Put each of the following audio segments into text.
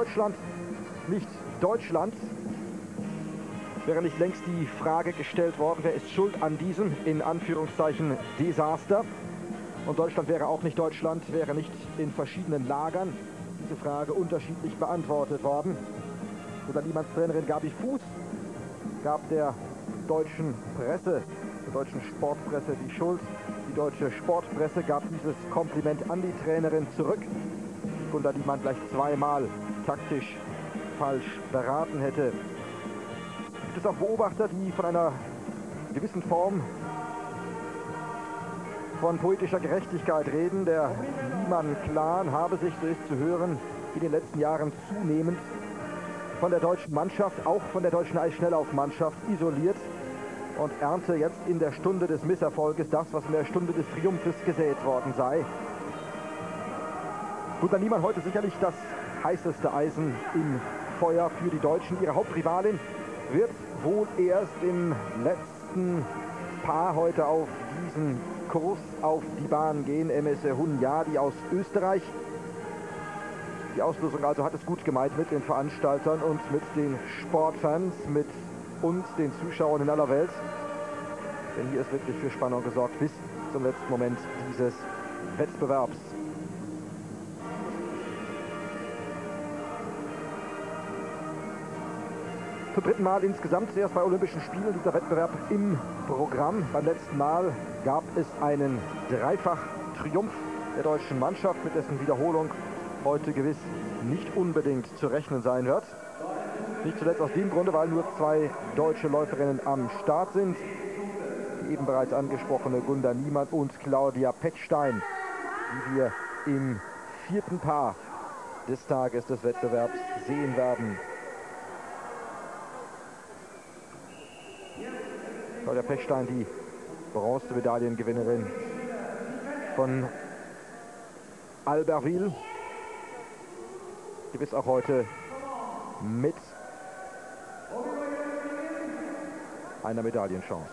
Deutschland nicht Deutschland, wäre nicht längst die Frage gestellt worden, wer ist schuld an diesem, in Anführungszeichen, Desaster. Und Deutschland wäre auch nicht Deutschland, wäre nicht in verschiedenen Lagern diese Frage unterschiedlich beantwortet worden. Gunter Niemanns Trainerin Gabi Fuß gab der deutschen Presse, der deutschen Sportpresse die Schuld. Die deutsche Sportpresse gab dieses Kompliment an die Trainerin zurück. Gunter Niemann gleich zweimal taktisch falsch beraten hätte. Gibt es auch Beobachter, die von einer gewissen Form von poetischer Gerechtigkeit reden. Der Niemann-Clan habe sich, so ist zu hören, in den letzten Jahren zunehmend von der deutschen Mannschaft, auch von der deutschen Eisschnelllaufmannschaft isoliert und ernte jetzt in der Stunde des Misserfolges das, was in der Stunde des Triumphes gesät worden sei. Gunter Niemann heute sicherlich das heißeste Eisen im Feuer für die Deutschen. Ihre Hauptrivalin wird wohl erst im letzten Paar heute auf diesen Kurs auf die Bahn gehen. MS Hunyadi aus Österreich. Die Auslosung also hat es gut gemeint mit den Veranstaltern und mit den Sportfans, mit uns, den Zuschauern in aller Welt. Denn hier ist wirklich für Spannung gesorgt bis zum letzten Moment dieses Wettbewerbs. Zum dritten Mal insgesamt zuerst bei Olympischen Spielen dieser Wettbewerb im Programm. Beim letzten Mal gab es einen Dreifach-Triumph der deutschen Mannschaft, mit dessen Wiederholung heute gewiss nicht unbedingt zu rechnen sein wird. Nicht zuletzt aus dem Grunde, weil nur zwei deutsche Läuferinnen am Start sind. Die eben bereits angesprochene Gunter Niemann und Claudia Pechstein, die wir im vierten Paar des Tages des Wettbewerbs sehen werden. Claudia Pechstein, die Bronzemedaillengewinnerin von Albertville, gewiss auch heute mit einer Medaillenchance.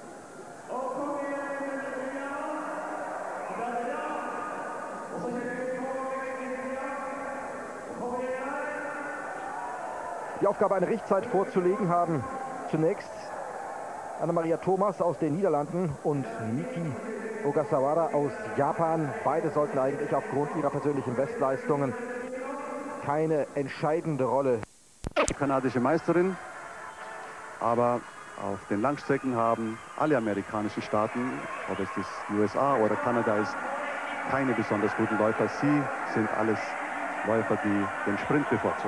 Die Aufgabe, eine Richtzeit vorzulegen, haben zunächst Anna-Maria Thomas aus den Niederlanden und Miki Ogasawara aus Japan. Beide sollten eigentlich aufgrund ihrer persönlichen Bestleistungen keine entscheidende Rolle. Kanadische Meisterin, aber auf den Langstrecken haben alle amerikanischen Staaten, ob es das USA oder Kanada ist, keine besonders guten Läufer. Sie sind alles Läufer, die den Sprint bevorzugen.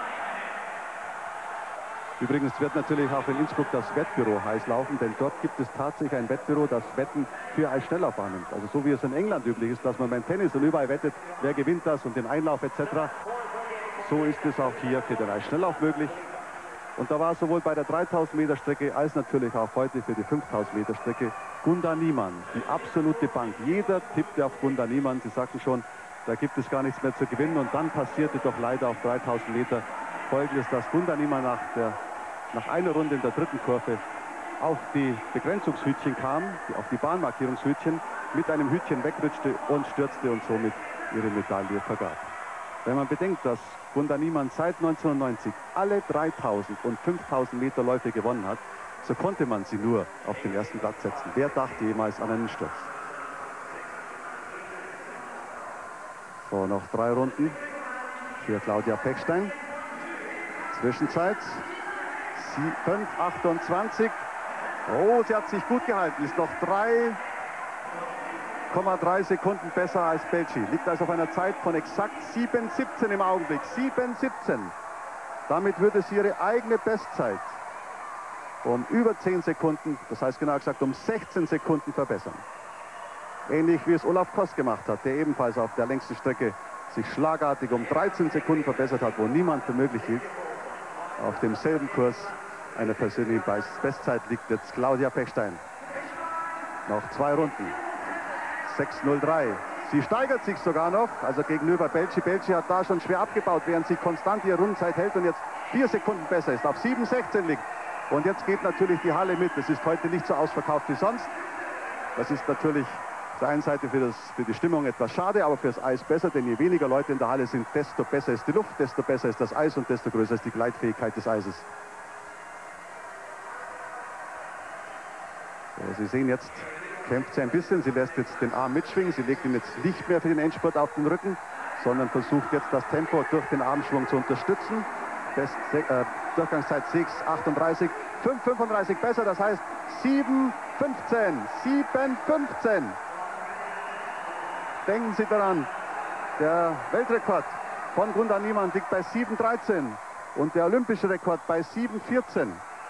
Übrigens wird natürlich auch in Innsbruck das Wettbüro heiß laufen, denn dort gibt es tatsächlich ein Wettbüro, das Wetten für Eisschnelllauf annimmt. Also so wie es in England üblich ist, dass man beim Tennis und überall wettet, wer gewinnt das und den Einlauf etc. So ist es auch hier für den Eisschnelllauf möglich. Und da war sowohl bei der 3000 Meter Strecke als natürlich auch heute für die 5000 Meter Strecke Gunter Niemann, die absolute Bank. Jeder tippte auf Gunter Niemann. Sie sagten schon, da gibt es gar nichts mehr zu gewinnen. Und dann passierte doch leider auf 3000 Meter Folgendes, dass Gunter Niemann nach einer Runde in der dritten Kurve auf die Begrenzungshütchen kam, auf die Bahnmarkierungshütchen, mit einem Hütchen wegrutschte und stürzte und somit ihre Medaille vergab. Wenn man bedenkt, dass Gunter Niemann seit 1990 alle 3000 und 5000 Meter Läufe gewonnen hat, so konnte man sie nur auf den ersten Platz setzen. Wer dachte jemals an einen Sturz? So, noch 3 Runden für Claudia Pechstein. Zwischenzeit 5:28. Oh, sie hat sich gut gehalten. Ist noch 3,3 Sekunden besser als Belci. Liegt also auf einer Zeit von exakt 7:17 im Augenblick. 7:17. Damit würde sie ihre eigene Bestzeit um über 10 Sekunden, das heißt genau gesagt um 16 Sekunden verbessern. Ähnlich wie es Olaf Koss gemacht hat, der ebenfalls auf der längsten Strecke sich schlagartig um 13 Sekunden verbessert hat, wo niemand für möglich hielt. Auf demselben Kurs einer persönlichen Bestzeit liegt jetzt Claudia Pechstein. Noch 2 Runden. 6:03. Sie steigert sich sogar noch, also gegenüber Belci. Belci hat da schon schwer abgebaut, während sie konstant ihre Rundenzeit hält und jetzt 4 Sekunden besser ist, auf 7:16 liegt. Und jetzt geht natürlich die Halle mit. Das ist heute nicht so ausverkauft wie sonst. Das ist natürlich der einen Seite für die Stimmung etwas schade, aber fürs Eis besser, denn je weniger Leute in der Halle sind, desto besser ist die Luft, desto besser ist das Eis und desto größer ist die Gleitfähigkeit des Eises. So, Sie sehen jetzt, kämpft sie ein bisschen, sie lässt jetzt den Arm mitschwingen, sie legt ihn jetzt nicht mehr für den Endspurt auf den Rücken, sondern versucht jetzt das Tempo durch den Armschwung zu unterstützen. Durchgangszeit 6:38, 5:35 besser, das heißt 7:15, 7:15. Denken Sie daran, der Weltrekord von Gunda Niemann liegt bei 7:13 und der olympische Rekord bei 7:14.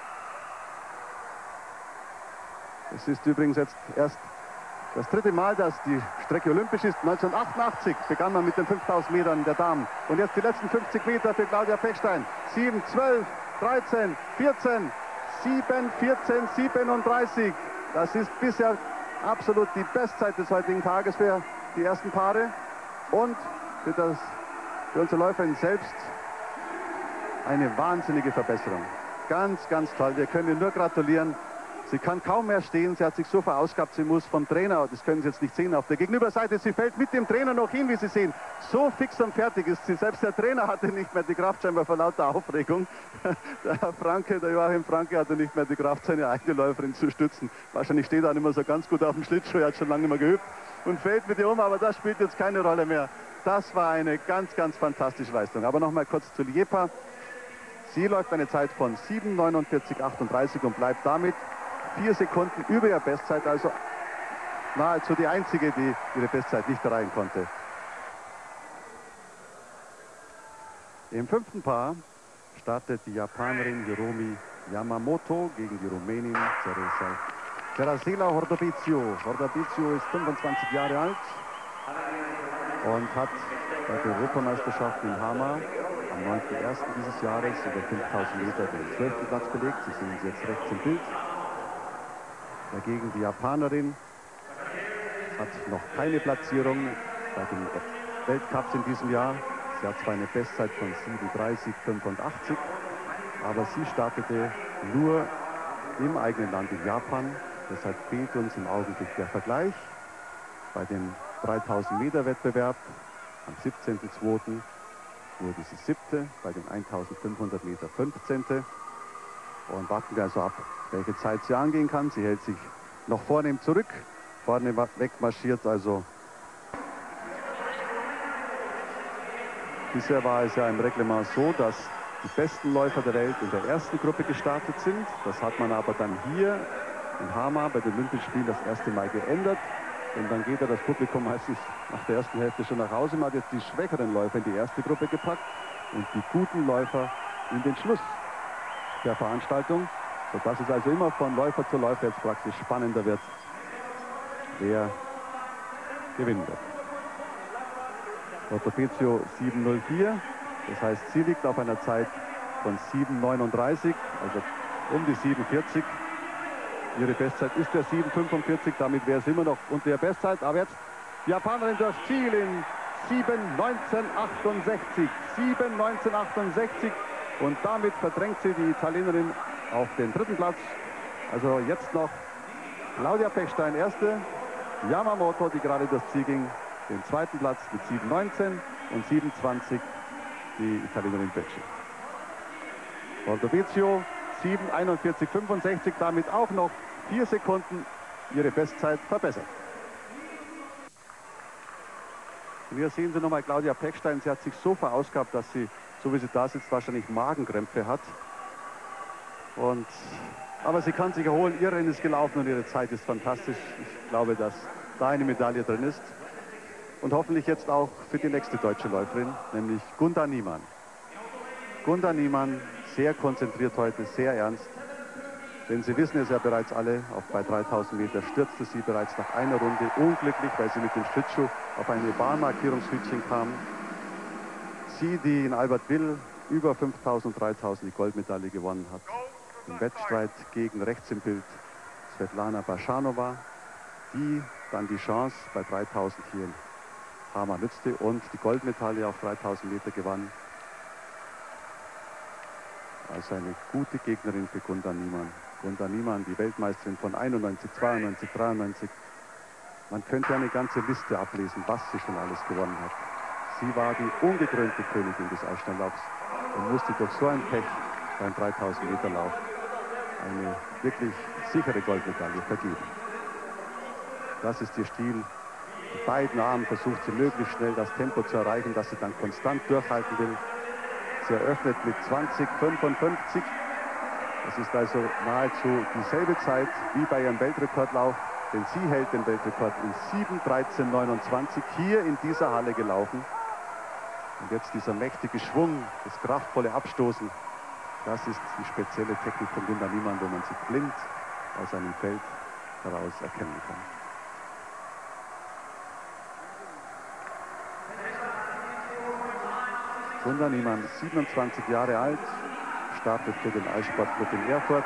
Es ist übrigens jetzt erst das dritte Mal, dass die Strecke olympisch ist. 1988 begann man mit den 5000 Metern der Damen. Und jetzt die letzten 50 Meter für Claudia Pechstein. 7, 12, 13, 14, 7, 14, 37. Das ist bisher absolut die Bestzeit des heutigen Tages für die ersten Paare. Und für unsere Läuferin selbst eine wahnsinnige Verbesserung. Ganz, ganz toll. Wir können ihr nur gratulieren. Sie kann kaum mehr stehen, sie hat sich so verausgabt, sie muss vom Trainer, das können Sie jetzt nicht sehen, auf der Gegenüberseite, sie fällt mit dem Trainer noch hin, wie Sie sehen. So fix und fertig ist sie, selbst der Trainer hatte nicht mehr die Kraft, scheinbar vor lauter Aufregung. Der Joachim Franke hatte nicht mehr die Kraft, seine eigene Läuferin zu stützen. Wahrscheinlich steht er nicht mehr so ganz gut auf dem Schlittschuh, er hat schon lange nicht mehr geübt und fällt mit ihr um, aber das spielt jetzt keine Rolle mehr. Das war eine ganz, ganz fantastische Leistung. Aber noch mal kurz zu Liepa. Sie läuft eine Zeit von 7:49,38 und bleibt damit 4 Sekunden über ihrer Bestzeit, also nahezu die einzige, die ihre Bestzeit nicht erreichen konnte. Im 5. Paar startet die Japanerin Hiromi Yamamoto gegen die Rumänin Teresila Hordoviciu. Hordoviciu ist 25 Jahre alt und hat bei der Europameisterschaft in Hamar am 9.1. dieses Jahres über 5000 Meter den 12. Platz belegt. Sie sehen sie jetzt rechts im Bild. Dagegen die Japanerin hat noch keine Platzierung bei den Weltcups in diesem Jahr. Sie hat zwar eine Bestzeit von 7:30,85, aber sie startete nur im eigenen Land in Japan. Deshalb fehlt uns im Augenblick der Vergleich. Bei dem 3000 Meter Wettbewerb am 17.02. wurde sie 7., bei den 1500 Meter 15. Und warten wir also ab, welche Zeit sie angehen kann. Sie hält sich noch vornehm zurück. Vorne wegmarschiert also. Bisher war es ja im Reglement so, dass die besten Läufer der Welt in der ersten Gruppe gestartet sind. Das hat man aber dann hier in Hamar bei den Olympischen Spielen das erste Mal geändert. Und dann geht ja das Publikum meistens nach der ersten Hälfte schon nach Hause. Man hat jetzt die schwächeren Läufer in die erste Gruppe gepackt und die guten Läufer in den Schluss der Veranstaltung, sodass es also immer von Läufer zu Läufer jetzt praktisch spannender wird, wer gewinnen wird. Hordoviciu 7:04, das heißt, sie liegt auf einer Zeit von 7:39, also um die 7:40. Ihre Bestzeit ist der 7:45, damit wäre es immer noch unter der Bestzeit, aber jetzt die Japanerin durchs Ziel in 7:19,68, 7:19,68. Und damit verdrängt sie die Italienerin auf den 3. Platz. Also jetzt noch Claudia Pechstein, erste. Yamamoto, die gerade durchs Ziel ging, den 2. Platz mit 7:19 und 7:20 die Italienerin Becci. Hordoviciu 7:41,65, damit auch noch 4 Sekunden ihre Bestzeit verbessert. Und hier sehen Sie nochmal Claudia Pechstein. Sie hat sich so verausgabt, dass sie, so wie sie da sitzt, wahrscheinlich Magenkrämpfe hat. Aber sie kann sich erholen. Ihr Rennen ist gelaufen und ihre Zeit ist fantastisch. Ich glaube, dass da eine Medaille drin ist. Und hoffentlich jetzt auch für die nächste deutsche Läuferin, nämlich Gunda Niemann. Gunda Niemann, sehr konzentriert heute, sehr ernst. Denn Sie wissen es ja bereits alle, auch bei 3000 Meter stürzte sie bereits nach einer Runde unglücklich, weil sie mit dem Schlittschuh auf eine Bahnmarkierungshütchen kam. Sie, die in Albertville über 5000 und 3000 die Goldmedaille gewonnen hat. Im Wettstreit gegen rechts im Bild Svetlana Baschanova, die dann die Chance bei 3000 hier in Hamar nützte und die Goldmedaille auf 3000 Meter gewann. Also eine gute Gegnerin für Gunda Niemann. Gunda Niemann, die Weltmeisterin von 91, 92, 93. Man könnte eine ganze Liste ablesen, was sie schon alles gewonnen hat. Sie war die ungekrönte Königin des Eisschnelllaufs und musste durch so ein Pech beim 3000 Meter Lauf eine wirklich sichere Goldmedaille vergeben. Das ist ihr Stil. Mit beiden Armen versucht sie möglichst schnell das Tempo zu erreichen, das sie dann konstant durchhalten will. Sie eröffnet mit 20,55. Das ist also nahezu dieselbe Zeit wie bei ihrem Weltrekordlauf, denn sie hält den Weltrekord in 7,13,29 hier in dieser Halle gelaufen. Und jetzt dieser mächtige Schwung, das kraftvolle Abstoßen, das ist die spezielle Technik von Gunda Niemann, wo man sie blind aus einem Feld heraus erkennen kann. Gunda Niemann, 27 Jahre alt, startet für den Eissportclub in Erfurt.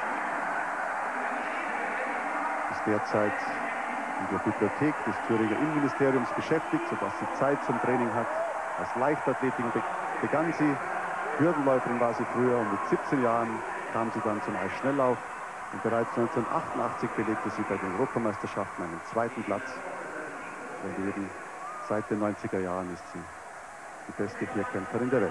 Ist derzeit in der Bibliothek des Thüringer Innenministeriums beschäftigt, sodass sie Zeit zum Training hat. Als Leichtathletin begann sie. Hürdenläuferin war sie früher und mit 17 Jahren kam sie dann zum Eisschnelllauf. Und bereits 1988 belegte sie bei den Europameisterschaften einen zweiten Platz. Und eben seit den 90er Jahren ist sie die beste Vierkämpferin der Welt.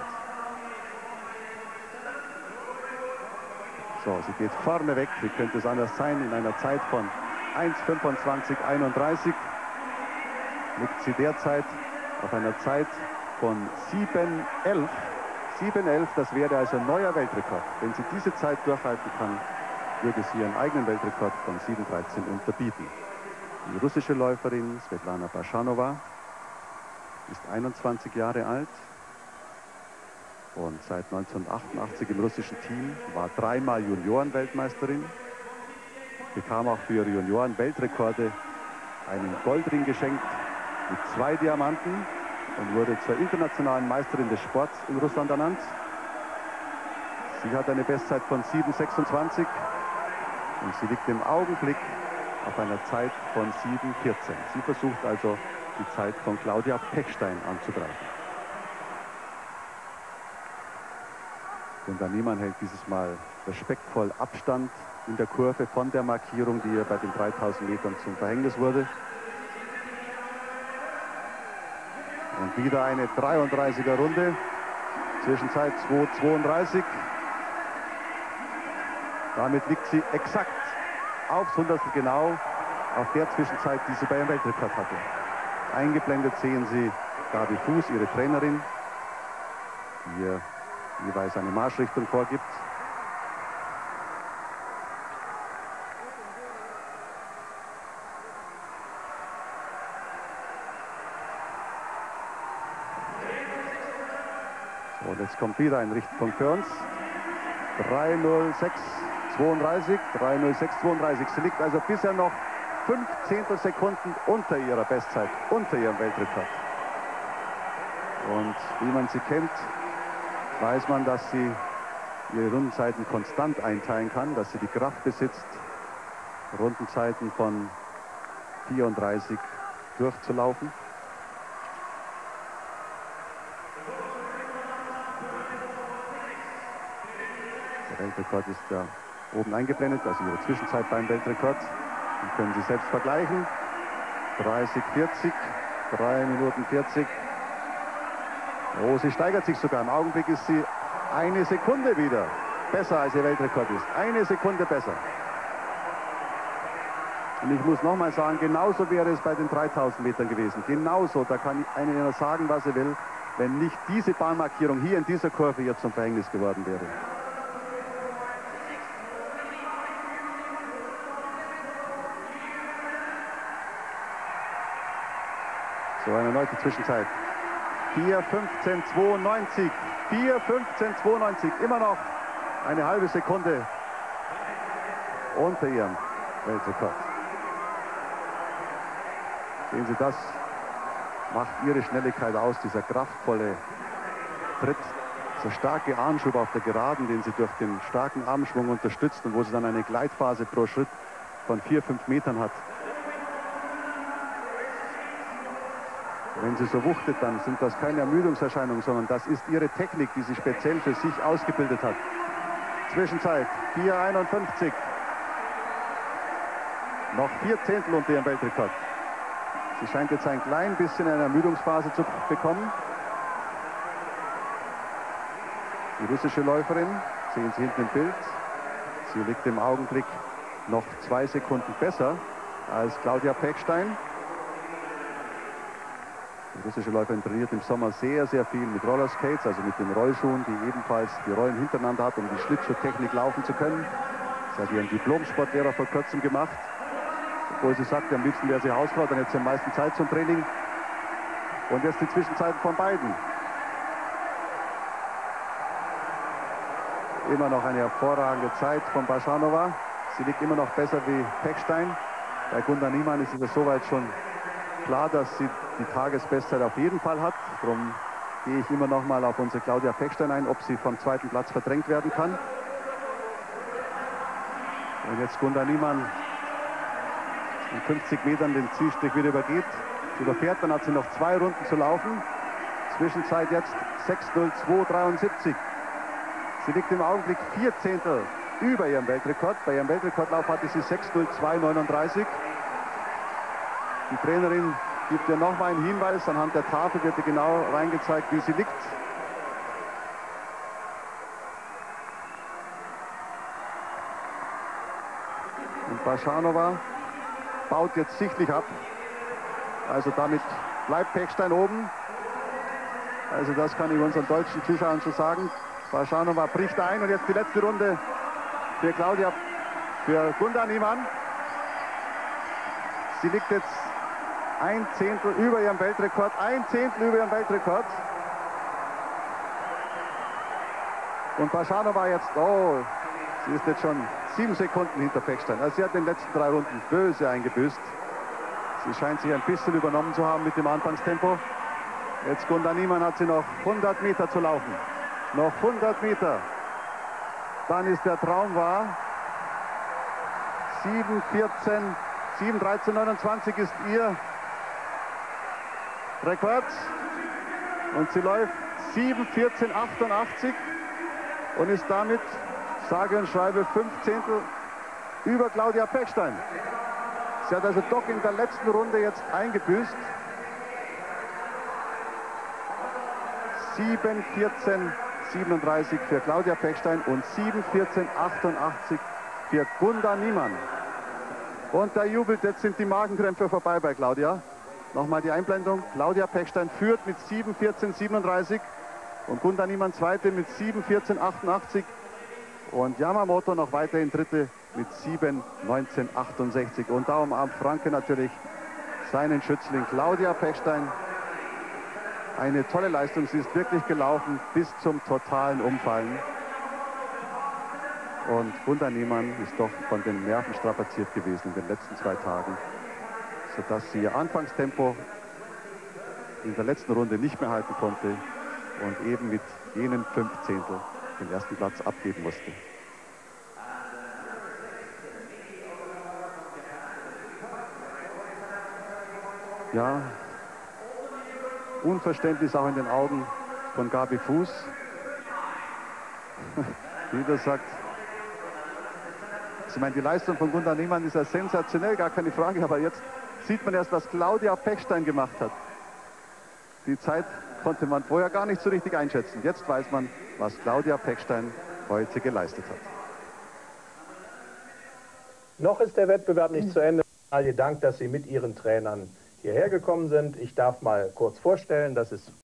So, sie geht vorne weg. Wie könnte es anders sein? In einer Zeit von 1,25,31 liegt sie derzeit auf einer Zeit von 7,11. 7,11, das wäre also ein neuer Weltrekord. Wenn sie diese Zeit durchhalten kann, würde sie ihren eigenen Weltrekord von 7,13 unterbieten. Die russische Läuferin Svetlana Baschanova ist 21 Jahre alt und seit 1988 im russischen Team, war dreimal Junioren-Weltmeisterin, bekam auch für ihre Junioren-Weltrekorde einen Goldring geschenkt mit 2 Diamanten und wurde zur internationalen Meisterin des Sports in Russland ernannt. Sie hat eine Bestzeit von 7,26 und sie liegt im Augenblick auf einer Zeit von 7,14. Sie versucht also die Zeit von Claudia Pechstein anzugreifen. Gunda Niemann hält dieses Mal respektvoll Abstand in der Kurve von der Markierung, die ihr bei den 3000 Metern zum Verhängnis wurde. Und wieder eine 33er Runde. Zwischenzeit 2,32. Damit liegt sie exakt aufs Hundertstel genau auf der Zwischenzeit, die sie bei ihrem Weltrekord hatte. Eingeblendet sehen Sie Gabi Fuß, ihre Trainerin, die ihr jeweils eine Marschrichtung vorgibt. So, und jetzt kommt wieder ein Richtpunkt für uns. 3:06,32, 3:06,32. Sie liegt also bisher noch 5 Zehntelsekunden unter ihrer Bestzeit, unter ihrem Weltrekord. Und wie man sie kennt, weiß man, dass sie ihre Rundenzeiten konstant einteilen kann, dass sie die Kraft besitzt, Rundenzeiten von 34 durchzulaufen. Der Weltrekord ist ja oben eingeblendet, also ihre Zwischenzeit beim Weltrekord. Die können Sie selbst vergleichen. 30,40, 3 Minuten 40. Oh, sie steigert sich sogar. Im Augenblick ist sie 1 Sekunde wieder besser, als ihr Weltrekord ist. 1 Sekunde besser. Und ich muss nochmal sagen, genauso wäre es bei den 3000 Metern gewesen. Genauso, da kann einer sagen, was er will, wenn nicht diese Bahnmarkierung hier in dieser Kurve jetzt zum Verhängnis geworden wäre. So, eine erneute Zwischenzeit. 4:15,92. 4:15,92. Immer noch eine halbe Sekunde unter ihrem Weltrekord. Sehen Sie, das macht ihre Schnelligkeit aus, dieser kraftvolle Tritt, dieser starke Armschub auf der Geraden, den sie durch den starken Armschwung unterstützt und wo sie dann eine Gleitphase pro Schritt von 4-5 Metern hat. Wenn sie so wuchtet, dann sind das keine Ermüdungserscheinungen, sondern das ist ihre Technik, die sie speziell für sich ausgebildet hat. Zwischenzeit 4:51. Noch 4 Zehntel unter ihrem Weltrekord. Sie scheint jetzt ein klein bisschen eine Ermüdungsphase zu bekommen. Die russische Läuferin, sehen Sie hinten im Bild, sie liegt im Augenblick noch 2 Sekunden besser als Claudia Pechstein. Die russische Läuferin trainiert im Sommer sehr, sehr viel mit Rollerskates, also mit den Rollschuhen, die ebenfalls die Rollen hintereinander hat, um die Schlittschuhtechnik laufen zu können. Das hat ihren Diplom-Sportlehrer vor kurzem gemacht. Obwohl sie sagt, am liebsten wäre sie Hausfrau, dann hätte sie am meisten Zeit zum Training. Und jetzt die Zwischenzeiten von beiden. Immer noch eine hervorragende Zeit von Bašanová. Sie liegt immer noch besser wie Pechstein. Bei Gunda Niemann ist es soweit schon klar, dass sie die Tagesbestzeit auf jeden Fall hat. Darum gehe ich immer noch mal auf unsere Claudia Pechstein ein, ob sie vom 2. Platz verdrängt werden kann. Und jetzt Gunda Niemann in 50 Metern den Zielstrich wieder übergeht. Sie überfährt, dann hat sie noch 2 Runden zu laufen. Zwischenzeit jetzt 6:02:73. Sie liegt im Augenblick 4 Zehntel über ihrem Weltrekord. Bei ihrem Weltrekordlauf hatte sie 6:02:39. Die Trainerin gibt ihr nochmal einen Hinweis. Anhand der Tafel wird ihr genau reingezeigt, wie sie liegt. Und Bašanová baut jetzt sichtlich ab. Also damit bleibt Pechstein oben. Also das kann ich unseren deutschen Zuschauern schon sagen. Bašanová bricht ein und jetzt die letzte Runde für Gunda Niemann. Sie liegt jetzt 1 Zehntel über ihrem Weltrekord. 1 Zehntel über ihrem Weltrekord. Und Bašanová jetzt, oh, sie ist jetzt schon 7 Sekunden hinter Pechstein. Also sie hat in den letzten 3 Runden böse eingebüßt. Sie scheint sich ein bisschen übernommen zu haben mit dem Anfangstempo. Jetzt Gunda Niemann hat sie noch 100 Meter zu laufen. Noch 100 Meter. Dann ist der Traum wahr. 7:13:29 ist ihr Rekord. Und sie läuft 7:14:88 und ist damit, sage und schreibe, 5 Zehntel über Claudia Pechstein. Sie hat also doch in der letzten Runde jetzt eingebüßt. 7:14:37 für Claudia Pechstein und 7:14:88 für Gunda Niemann. Und da jubelt, jetzt sind die Magenkrämpfe vorbei bei Claudia. Nochmal die Einblendung. Claudia Pechstein führt mit 7:14:37 und Gunda Niemann zweite mit 7:14:88 und Yamamoto noch weiterhin dritte mit 7:19:68. Und da umarmt Franke natürlich seinen Schützling Claudia Pechstein. Eine tolle Leistung, sie ist wirklich gelaufen bis zum totalen Umfallen. Und Gunda Niemann ist doch von den Nerven strapaziert gewesen in den letzten 2 Tagen, sodass sie ihr Anfangstempo in der letzten Runde nicht mehr halten konnte und eben mit jenen 5 Zehntel den ersten Platz abgeben musste. Ja, Unverständnis auch in den Augen von Gabi Fuß. Wie das sagt. Ich meine, die Leistung von Gunda Niemann ist ja sensationell, gar keine Frage. Aber jetzt sieht man erst, was Claudia Pechstein gemacht hat. Die Zeit konnte man vorher gar nicht so richtig einschätzen. Jetzt weiß man, was Claudia Pechstein heute geleistet hat. Noch ist der Wettbewerb nicht zu Ende. Dank, dass Sie mit Ihren Trainern hierher gekommen sind. Ich darf mal kurz vorstellen, das ist